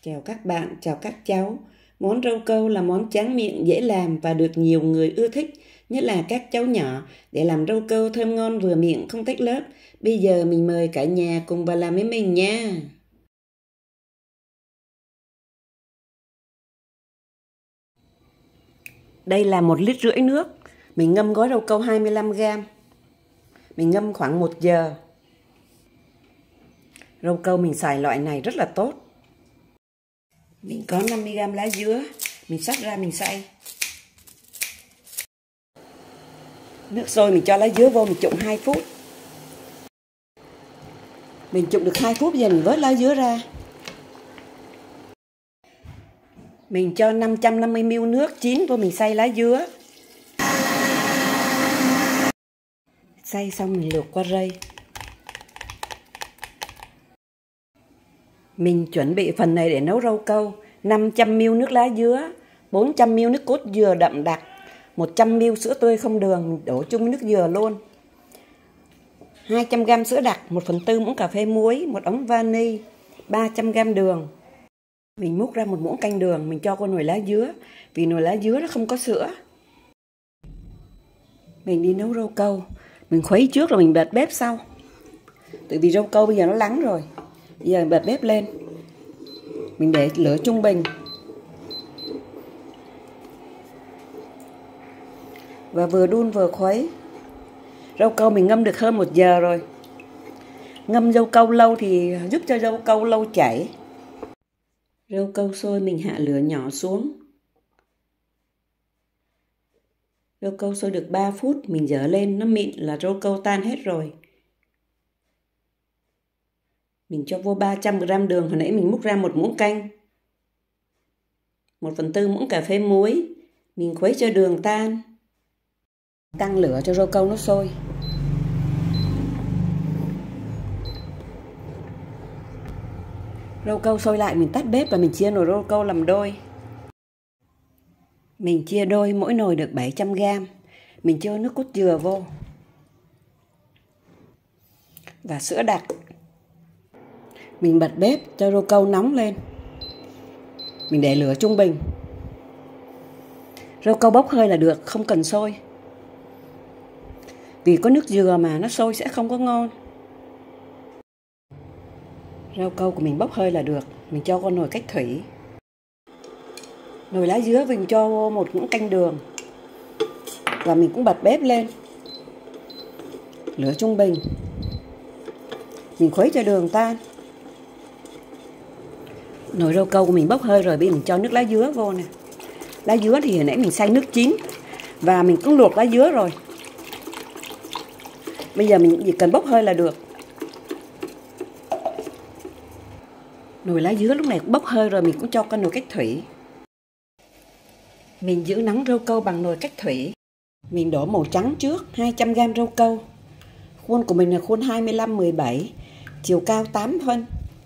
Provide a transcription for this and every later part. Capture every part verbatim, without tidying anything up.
Chào các bạn, chào các cháu. Món rau câu là món tráng miệng dễ làm và được nhiều người ưa thích, nhất là các cháu nhỏ. Để làm rau câu thơm ngon vừa miệng không tách lớp. Bây giờ mình mời cả nhà cùng vào làm với mình nha. Đây là một lít rưỡi nước. Mình ngâm gói rau câu hai mươi lăm gam. Mình ngâm khoảng một giờ. Rau câu mình xài loại này rất là tốt. Mình có năm mươi gam lá dứa, mình xắt ra mình xay. Nước sôi mình cho lá dứa vô, mình trụng hai phút. Mình trụng được hai phút giờ mình vớt lá dứa ra. Mình cho năm trăm năm mươi mi li lít nước chín vô mình xay lá dứa. Xay xong mình luộc qua rây. Mình chuẩn bị phần này để nấu rau câu. năm trăm mi li lít nước lá dứa, bốn trăm mi li lít nước cốt dừa đậm đặc, một trăm mi li lít sữa tươi không đường, mình đổ chung với nước dừa luôn. hai trăm gam sữa đặc, một phần tư muỗng cà phê muối, một ống vani, ba trăm gam đường. Mình múc ra một muỗng canh đường, mình cho qua nồi lá dứa, vì nồi lá dứa nó không có sữa. Mình đi nấu rau câu, mình khuấy trước rồi mình bật bếp sau. Tại vì rau câu bây giờ nó lắng rồi. Bây giờ mình bật bếp lên. Mình để lửa trung bình. Và vừa đun vừa khuấy. Rau câu mình ngâm được hơn một giờ rồi. Ngâm rau câu lâu thì giúp cho rau câu lâu chảy. Rau câu sôi mình hạ lửa nhỏ xuống. Rau câu sôi được ba phút, mình dở lên, nó mịn là rau câu tan hết rồi. Mình cho vô ba trăm gam đường, hồi nãy mình múc ra một muỗng canh. một phần tư muỗng cà phê muối. Mình khuấy cho đường tan. Tăng lửa cho rau câu nó sôi. Rau câu sôi lại mình tắt bếp và mình chia nồi rau câu làm đôi. Mình chia đôi, mỗi nồi được bảy trăm gam. Mình cho nước cốt dừa vô. Và sữa đặc. Mình bật bếp cho rau câu nóng lên. Mình để lửa trung bình. Rau câu bốc hơi là được, không cần sôi. Vì có nước dừa mà nó sôi sẽ không có ngon. Rau câu của mình bốc hơi là được. Mình cho con nồi cách thủy. Nồi lá dứa mình cho vô một muỗng canh đường. Và mình cũng bật bếp lên. Lửa trung bình. Mình khuấy cho đường tan. Nồi rau câu của mình bốc hơi rồi, bây giờ mình cho nước lá dứa vô nè. Lá dứa thì hồi nãy mình xay nước chín và mình cũng luộc lá dứa rồi. Bây giờ mình chỉ cần bốc hơi là được. Nồi lá dứa lúc này cũng bốc hơi rồi, mình cũng cho con nồi cách thủy. Mình giữ nóng rau câu bằng nồi cách thủy. Mình đổ màu trắng trước, hai trăm gam rau câu. Khuôn của mình là khuôn hai mươi lăm mười bảy, chiều cao tám phân.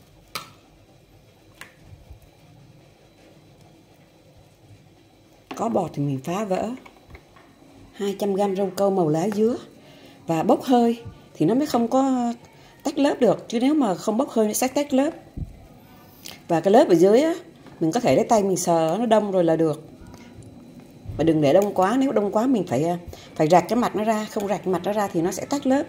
Có bọt thì mình phá vỡ. hai trăm gam rau câu màu lá dứa. Và bốc hơi thì nó mới không có tách lớp được. Chứ nếu mà không bốc hơi nó sẽ tách lớp. Và cái lớp ở dưới á, mình có thể lấy tay mình sờ nó đông rồi là được. Mà đừng để đông quá. Nếu đông quá mình phải phải rạch cái mặt nó ra. Không rạch cái mặt nó ra thì nó sẽ tách lớp.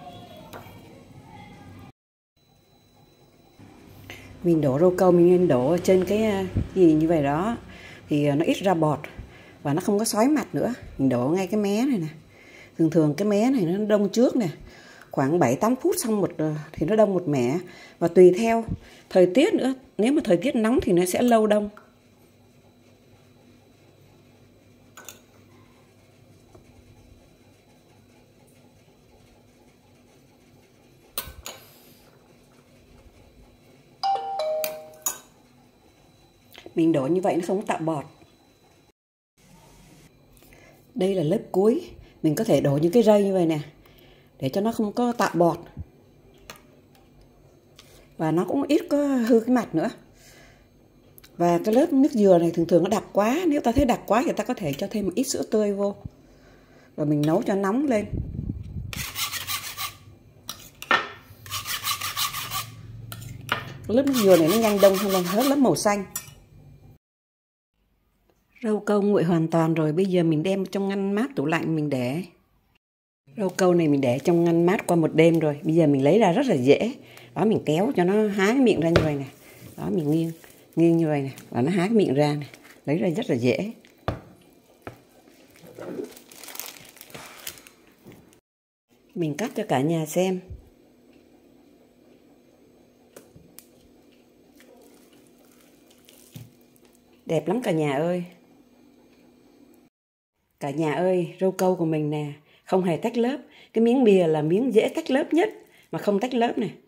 Mình đổ rau câu mình nên đổ trên cái gì như vậy đó. Thì nó ít ra bọt. Và nó không có xói mặt nữa. Mình đổ ngay cái mé này nè. Thường thường cái mé này nó đông trước nè. Khoảng bảy tám phút xong một thì nó đông một mẻ. Và tùy theo thời tiết nữa. Nếu mà thời tiết nóng thì nó sẽ lâu đông. Mình đổ như vậy nó không tạo bọt. Đây là lớp cuối. Mình có thể đổ những cái rây như vậy nè. Để cho nó không có tạo bọt. Và nó cũng ít có hư cái mặt nữa. Và cái lớp nước dừa này thường thường nó đặc quá. Nếu ta thấy đặc quá thì ta có thể cho thêm một ít sữa tươi vô. Rồi mình nấu cho nóng lên. Lớp nước dừa này nó nhanh đông hơn hết lớp màu xanh. Rau câu nguội hoàn toàn rồi, bây giờ mình đem trong ngăn mát tủ lạnh mình để. Rau câu này mình để trong ngăn mát qua một đêm rồi, bây giờ mình lấy ra rất là dễ. Đó, mình kéo cho nó há cái miệng ra như vậy này. Đó, mình nghiêng, nghiêng như vậy này, và nó há cái miệng ra này, lấy ra rất là dễ. Mình cắt cho cả nhà xem. Đẹp lắm cả nhà ơi. Cả nhà ơi, rau câu của mình nè, không hề tách lớp. Cái miếng bìa là miếng dễ tách lớp nhất, mà không tách lớp này.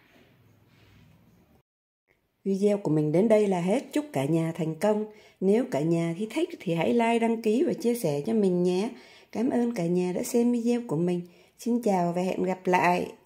Video của mình đến đây là hết. Chúc cả nhà thành công. Nếu cả nhà thì thích thì hãy like, đăng ký và chia sẻ cho mình nhé. Cảm ơn cả nhà đã xem video của mình. Xin chào và hẹn gặp lại.